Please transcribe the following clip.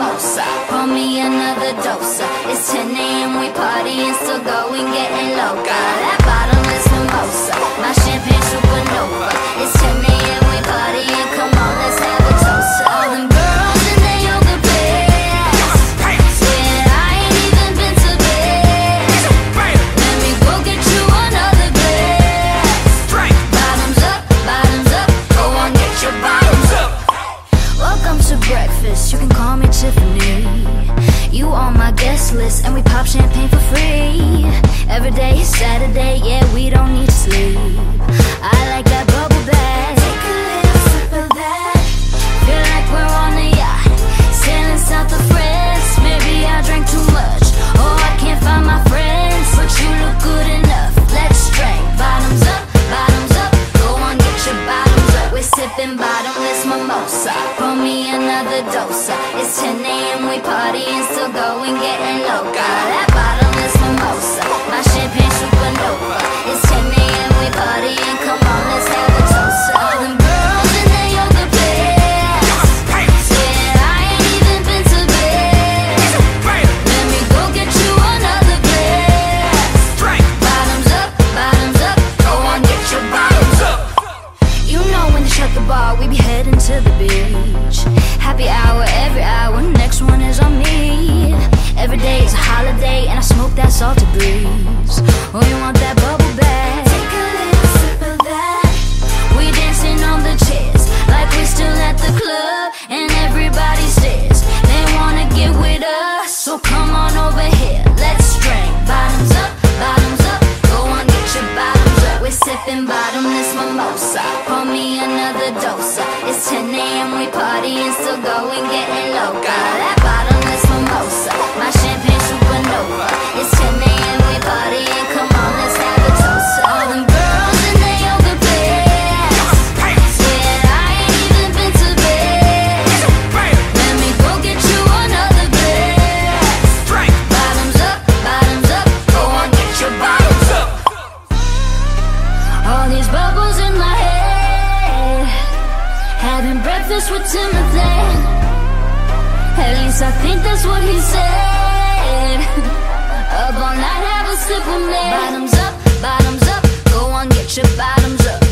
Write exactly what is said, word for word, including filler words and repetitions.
mimosa. Pour me another dose. It's ten A M, we partying, still going, getting loca. That bottomless mimosa, my champagne supernova. It's ten A M, we partying, come on, let's have a toast. All them girls in their yoga pants. Yeah, I ain't even been to bed. Let me go get you another glass. Bottoms up, bottoms up, go on, get your bottoms up. Welcome to breakfast, you can call me Tiffany. You on my guest list, and we pop champagne for free. Every day is Saturday, yeah, we don't need to sleep. I like that bubble bath. Take a little sip of that. Feel like we're on a yacht, sailing south of France. Maybe I drank too much, oh, I can't find my friends. But you look good enough, let's drink. Bottoms up, bottoms up, go on, get your bottoms up. We're sipping bottomless mimosa. Pour me another dose. It's ten A M, we partying, still going, getting loca. That bottomless mimosa, my champagne supernova. It's ten A M, we partying, come on, let's have a toast. All them girls in their yoga pants. Yeah, I ain't even been to bed. Let me go get you another glass. Bottoms up, bottoms up, go on, get your bottoms up. You know when to shut the bar, we be heading to the beach. Happy hour every hour, next one is on me. Every day is a holiday and I smoke that salty breeze. Oh, you want that bubble bath? Take a little sip of that. We dancing on the chairs like we're still at the club, and everybody stares, they wanna get with us. So come on over here, let's drink. Bottoms up, bottoms up, go on, get your bottoms up. We're sipping bottomless mimosa. Pour me another dose. It's ten A M, we partying, still going, getting loca. That bottomless mimosa, my champagne supernova. It's ten A M, we partying, come on, let's have a toast. All them girls in their yoga pants. Yeah, I ain't even been to bed. Let me go get you another glass. Bottoms up, bottoms up, go on, get your bottoms up. All these bubbles in my head, having breakfast with Timothy. At least I think that's what he said. Up all night, have a sip with me. Bottoms up, bottoms up, go on, get your bottoms up.